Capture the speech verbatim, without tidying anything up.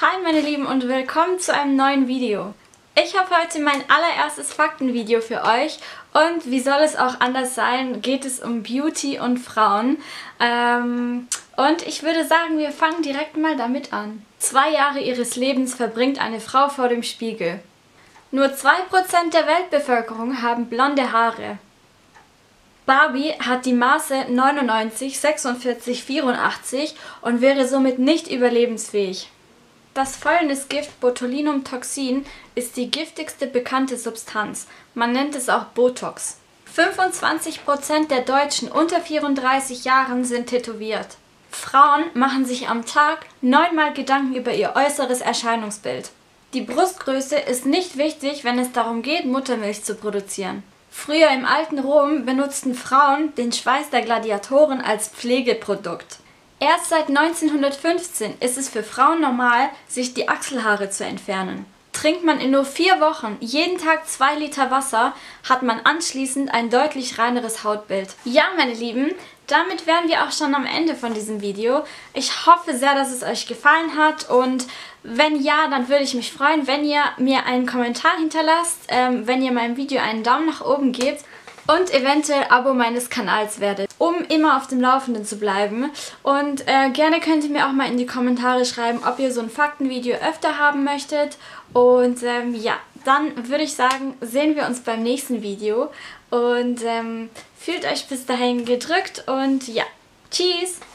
Hi meine Lieben und willkommen zu einem neuen Video. Ich habe heute mein allererstes Faktenvideo für euch und wie soll es auch anders sein, geht es um Beauty und Frauen. Ähm, und ich würde sagen, wir fangen direkt mal damit an. Zwei Jahre ihres Lebens verbringt eine Frau vor dem Spiegel. Nur zwei Prozent der Weltbevölkerung haben blonde Haare. Barbie hat die Maße neunundneunzig, sechsundvierzig, vierundachtzig und wäre somit nicht überlebensfähig. Das Fäulnisgift Botulinumtoxin ist die giftigste bekannte Substanz. Man nennt es auch Botox. fünfundzwanzig Prozent der Deutschen unter vierunddreißig Jahren sind tätowiert. Frauen machen sich am Tag neunmal Gedanken über ihr äußeres Erscheinungsbild. Die Brustgröße ist nicht wichtig, wenn es darum geht, Muttermilch zu produzieren. Früher im alten Rom benutzten Frauen den Schweiß der Gladiatoren als Pflegeprodukt. Erst seit neunzehnhundertfünfzehn ist es für Frauen normal, sich die Achselhaare zu entfernen. Trinkt man in nur vier Wochen jeden Tag zwei Liter Wasser, hat man anschließend ein deutlich reineres Hautbild. Ja, meine Lieben, damit wären wir auch schon am Ende von diesem Video. Ich hoffe sehr, dass es euch gefallen hat und wenn ja, dann würde ich mich freuen, wenn ihr mir einen Kommentar hinterlasst, ähm, wenn ihr meinem Video einen Daumen nach oben gebt und eventuell Abo meines Kanals werdet, um immer auf dem Laufenden zu bleiben. Und äh, gerne könnt ihr mir auch mal in die Kommentare schreiben, ob ihr so ein Faktenvideo öfter haben möchtet. Und ähm, ja, dann würde ich sagen, sehen wir uns beim nächsten Video. Und ähm, fühlt euch bis dahin gedrückt und ja, tschüss!